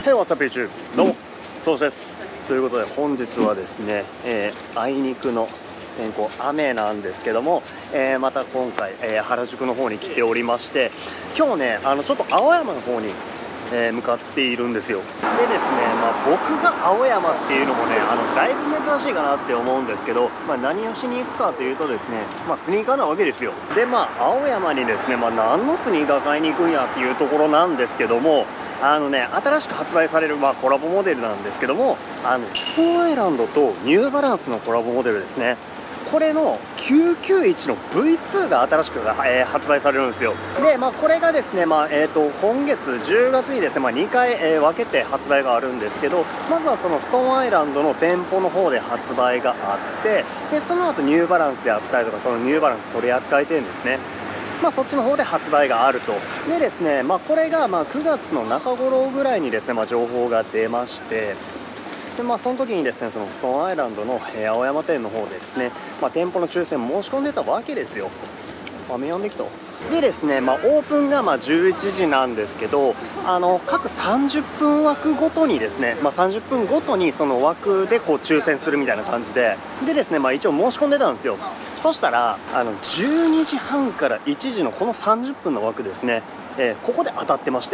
Hey, what's up, YouTube? どうも、そうです。ということで本日はですね、あいにくの天候、雨なんですけども、また今回、原宿の方に来ておりまして、今日ね、ちょっと青山の方に、向かっているんですよ。でですね、僕が青山っていうのもね、だいぶ珍しいかなって思うんですけど、何をしに行くかというとですね、スニーカーなわけですよ。で青山にですね、何のスニーカー買いに行くんやっていうところなんですけども、新しく発売される、コラボモデルなんですけども、ストーンアイランドとニューバランスのコラボモデルですね。これの991の V2 が新しく、発売されるんですよ。で、これがですね、今月10月にですね、2回、分けて発売があるんですけど、まずはそのストーンアイランドの店舗の方で発売があって、でその後ニューバランスであったりとか、そのニューバランス取扱店ですね、そっちの方で発売があると。でですね、これが9月の中頃ぐらいにですね、情報が出まして、でその時にですね、そのストーンアイランドの、青山店の方でですね、店舗の抽選申し込んでたわけですよ。雨やんできた。でですね、オープンが11時なんですけど、各30分枠ごとにですね、30分ごとにその枠でこう抽選するみたいな感じで、でですね、一応申し込んでたんですよ。そしたら12時半から1時のこの30分の枠ですね、ここで当たってまして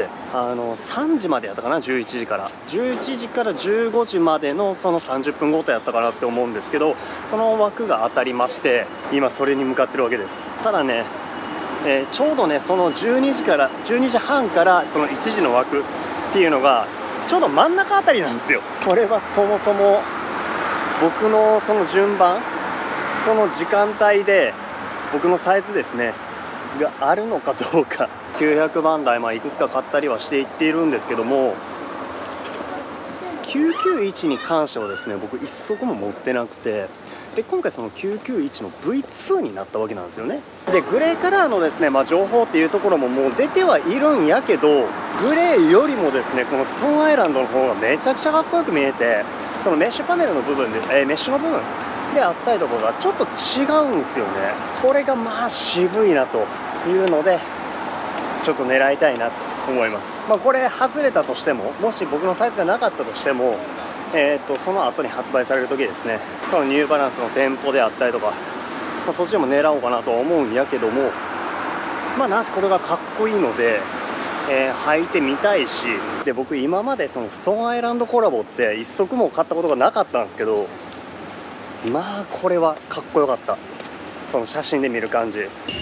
、3時までやったかな、11時から11時から15時までのその30分ごとやったかなって思うんですけど、その枠が当たりまして、今それに向かってるわけです。ただね、ちょうどね、その12時半からその1時の枠っていうのがちょうど真ん中あたりなんですよ。これはそもそも僕のその順番、その時間帯で僕のサイズですねがあるのかどうか、900番台いくつか買ったりはしていっているんですけども、991に関してはですね、僕一足も持ってなくて、で今回その991の V2 になったわけなんですよね。でグレーカラーのですね、情報っていうところももう出てはいるんやけど、グレーよりもですねこのストーンアイランドの方がめちゃくちゃかっこよく見えて、そのメッシュパネルの部分で、メッシュの部分であったりとかがちょっと違うんですよね。これが渋いなというので、ちょっと狙いたいなと思います。これ外れたとしても、もし僕のサイズがなかったとしても、その後に発売される時ですね、そのニューバランスの店舗であったりとか、そっちでも狙おうかなとは思うんやけども、なんせこれがかっこいいので、履いてみたいし、で僕今までそのストーンアイランドコラボって一足も買ったことがなかったんですけど、これはかっこよかった。その写真で見る感じ。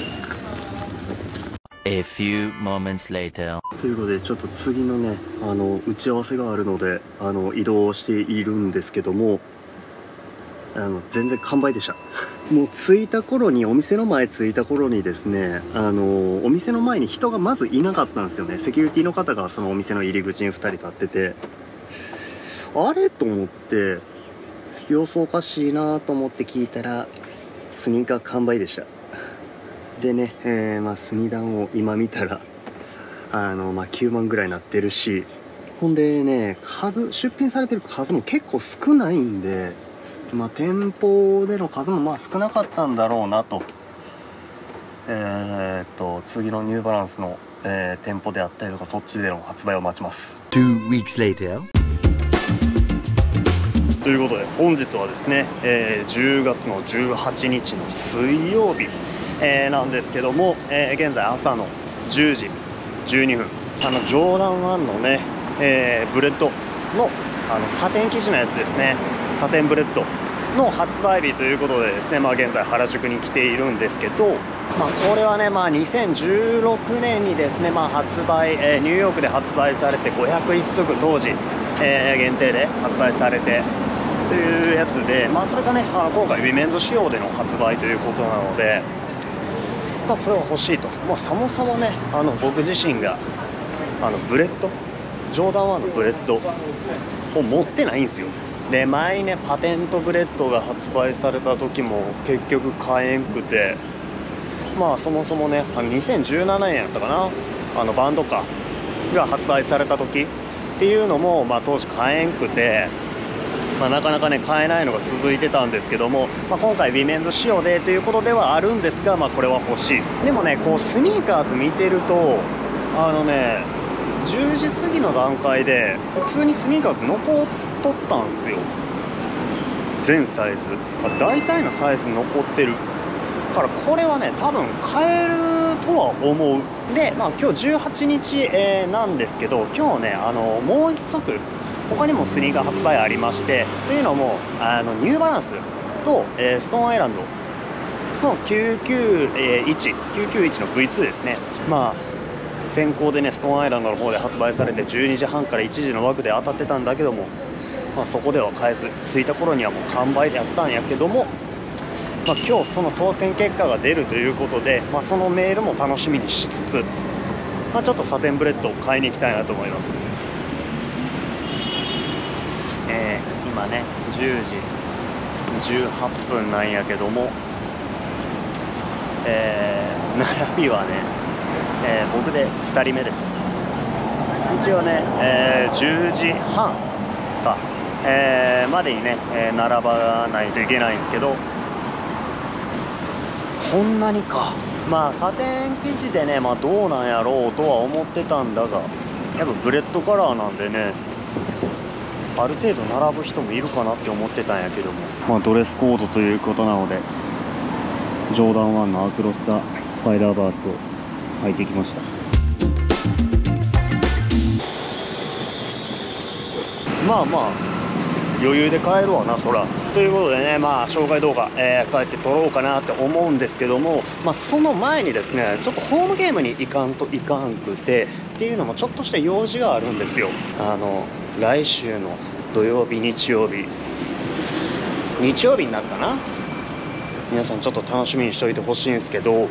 A few moments later. ということで、ちょっと次のね打ち合わせがあるので移動しているんですけども、全然完売でした。もう着いた頃に、お店の前着いた頃にですね、お店の前に人がまずいなかったんですよね。セキュリティの方がそのお店の入り口に2人立ってて、あれと思って様子おかしいなと思って聞いたら、スニーカー完売でした。でね、スニダンを今見たら9万ぐらいになってるし、ほんでね、出品されてる数も結構少ないんで、店舗での数も少なかったんだろうなと。次のニューバランスの、店舗であったりとか、そっちでの発売を待ちます。 2 weeks later. ということで本日はですね、10月の18日の水曜日、なんですけども、現在朝の10時12分、ジョーダン1のね、ブレッドのサテン生地のやつですね、サテンブレッドの発売日ということでですね、現在原宿に来ているんですけど、これはね、2016年にですね、発売、ニューヨークで発売されて501足当時、限定で発売されてというやつで、それがね今回ウィメンズ仕様での発売ということなので、これは欲しいと。そもそもね僕自身がブレッド、ジョーダン1のブレッドを持ってないんですよ。で前にねパテントブレッドが発売された時も結局買えんくて、そもそもね2017年やったかな、バンドカが発売された時っていうのも、当時買えんくて、なかなかね買えないのが続いてたんですけども、今回ウィメンズ仕様でということではあるんですが、これは欲しい。でもねこうスニーカーズ見てると、 10時過ぎの段階で普通にスニーカーズ残っとったんすよ、全サイズ。大体のサイズ残ってるから、これはね多分買えるとは思う。で今日18日、なんですけど、今日ねもう一足他にもスニーカー発売ありまして、というのもニューバランスと、ストーンアイランドの991の V2 ですね。先行でねストーンアイランドの方で発売されて12時半から1時の枠で当たってたんだけども、そこでは買えず、着いた頃にはもう完売でやったんやけども、今日その当選結果が出るということで、そのメールも楽しみにしつつ、ちょっとサテンブレッドを買いに行きたいなと思います。今ね10時18分なんやけども、並びはね、僕で2人目です。一応ね、10時半か、までにね、並ばないといけないんですけど、こんなにか。サテン生地でね、どうなんやろうとは思ってたんだが、やっぱブレッドカラーなんでね、ある程度並ぶ人もいるかなって思ってたんやけども、ドレスコードということなので、ジョーダン1のアクロスザスパイダーバースを履いてきました。余裕で買えるわな、そら。ということでね、紹介動画、帰って撮ろうかなって思うんですけども、その前にですね、ちょっとホームゲームに行かんといかんくて、っていうのもちょっとした用事があるんですよ。来週の土曜日、日曜日になるかな。皆さんちょっと楽しみにしておいてほしいんですけど、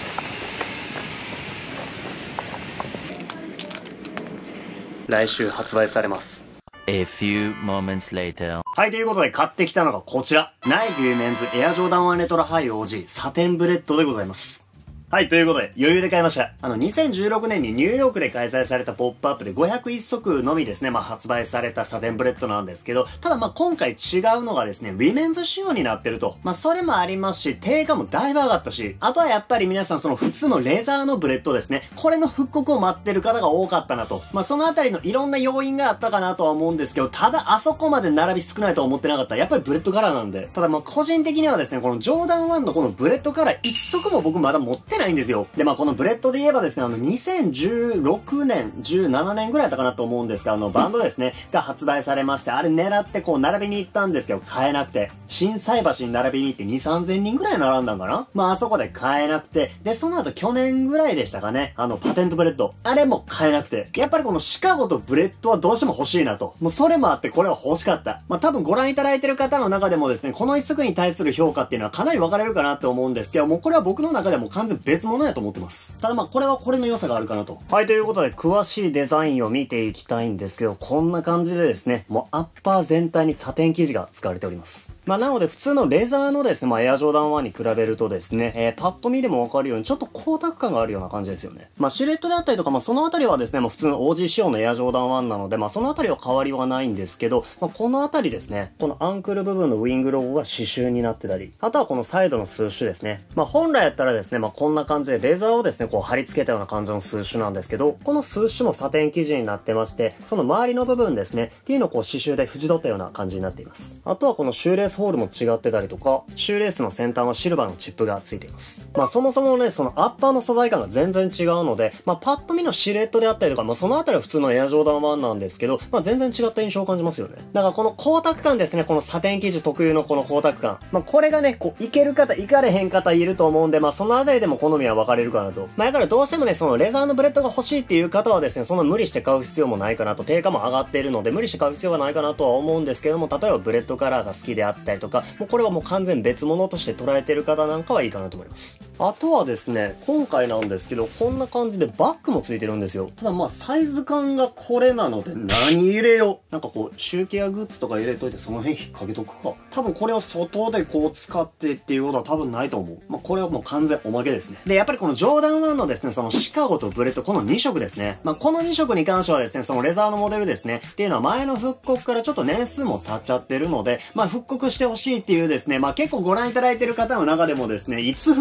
来週発売されます。 A few moments later. はい、ということで買ってきたのがこちら。ナイキメンズエアジョーダン1レトロハイ OG サテンブレッドでございます。はい、ということで、余裕で買いました。2016年にニューヨークで開催されたポップアップで501足のみですね、発売されたサテンブレッドなんですけど、ただ今回違うのがですね、ウィメンズ仕様になってると。それもありますし、定価もだいぶ上がったし、あとはやっぱり皆さんその普通のレザーのブレッドですね、これの復刻を待ってる方が多かったなと。そのあたりのいろんな要因があったかなとは思うんですけど、ただあそこまで並び少ないとは思ってなかった。やっぱりブレッドカラーなんで。ただ個人的にはですね、このジョーダン1のこのブレッドカラー一足も僕まだ持ってないんですよ。で、このブレッドで言えばですね、2016年、17年ぐらいだったかなと思うんですが、バンドですね、が発売されまして、あれ狙って並びに行ったんですけど、買えなくて、心斎橋に並びに行って2、3000人ぐらい並んだんかな。あそこで買えなくて、で、その後去年ぐらいでしたかね、パテントブレッド。あれも買えなくて、やっぱりこのシカゴとブレッドはどうしても欲しいなと。それもあってこれは欲しかった。多分ご覧いただいてる方の中でもですね、この一足に対する評価っていうのはかなり分かれるかなって思うんですけど、これは僕の中でも完全別物やと思ってます。ただこれはこれの良さがあるかなと。はい、ということで詳しいデザインを見ていきたいんですけど、こんな感じでですね、アッパー全体にサテン生地が使われております。なので普通のレザーのですね、エアジョーダン1に比べるとですね、パッと見でもわかるようにちょっと光沢感があるような感じですよね。シルエットであったりとか、そのあたりはですね、普通の OG 仕様のエアジョーダン1なので、そのあたりは変わりはないんですけど、このあたりですね、このアンクル部分のウィングロゴが刺繍になってたり、あとはこのサイドのスーシュですね。本来やったらですね、こんな感じでレザーをですね、貼り付けたような感じのスーシュなんですけど、このスーシュもサテン生地になってまして、その周りの部分ですね、っていうのを刺繍で縁取ったような感じになっています。あとはこのシューレースホールも違ってたりとか、シューレースの先端はシルバーのチップがついています。そもそもね、そのアッパーの素材感が全然違うので、パッと見のシルエットであったりとか、そのあたりは普通のエアジョーダン1なんですけど、全然違った印象を感じますよね。だからこの光沢感ですね、このサテン生地特有のこの光沢感。これがね、いける方、いかれへん方いると思うんで、そのあたりでも好みは分かれるかなと。だからどうしてもね、そのレザーのブレッドが欲しいっていう方はですね、そんな無理して買う必要もないかなと、定価も上がっているので、無理して買う必要はないかなとは思うんですけども、例えばブレッドカラーが好きであったりとか、これはもう完全別物として捉えてる方なんかはいいかなと思います。あとはですね、今回なんですけど、こんな感じでバッグもついてるんですよ。ただサイズ感がこれなので何入れよう。シューケアグッズとか入れといてその辺引っ掛けとくか。多分これを外で使ってっていうことは多分ないと思う。これはもう完全おまけですね。で、やっぱりこのジョーダン1のですね、そのシカゴとブレッド、この2色ですね。この2色に関してはですね、そのレザーのモデルですね。っていうのは前の復刻からちょっと年数も経っちゃってるので、復刻してほしいっていうですね、結構ご覧いただいてる方の中でもですね、いつ復刻す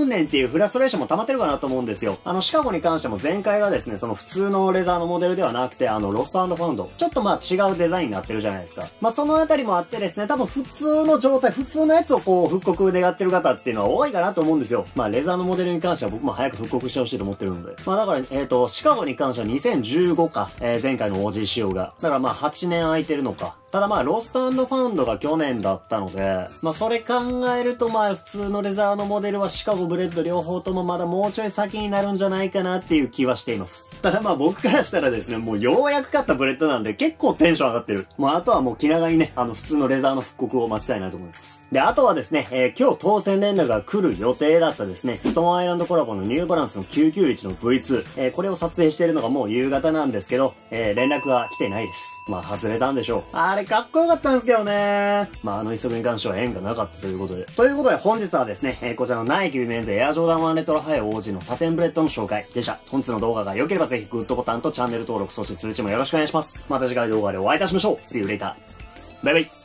うんねんっていうフラストレーションも溜まってるかなと思うんですよ。シカゴに関しても前回がですね、その普通のレザーのモデルではなくて、ロスト&ファウンド。ちょっとまあ違うデザインになってるじゃないですか。まあそのあたりもあってですね、多分普通の状態、普通のやつをこう復刻願ってる方っていうのは多いかなと思うんですよ。まあレザーのモデルに関しては僕も早く復刻してほしいと思ってるので。まあだから、シカゴに関しては2015か、前回の OG 仕様が。だからまあ8年空いてるのか。ただまあ、ロスト&ファウンドが去年だったので、まあそれ考えるとまあ普通のレザーのモデルはシカゴブレッド両方ともまだもうちょい先になるんじゃないかなっていう気はしています。ただまあ僕からしたらですね、もうようやく買ったブレッドなんで結構テンション上がってる。もうあとはもう気長にね、普通のレザーの復刻を待ちたいなと思います。で、あとはですね、今日当選連絡が来る予定だったですね、ストーンアイランドコラボのニューバランスの991の V2、これを撮影しているのがもう夕方なんですけど、連絡が来てないです。まあ外れたんでしょう。あれかっこよかったんですけどね。まあ一足に関しては縁がなかったということで。ということで本日はですね、こちらのナイキウィメンズエアジョーダン1レトロハイ OG のサテンブレッドの紹介でした。本日の動画が良ければぜひグッドボタンとチャンネル登録、そして通知もよろしくお願いします。また次回動画でお会いいたしましょう。See you later. バイバイ。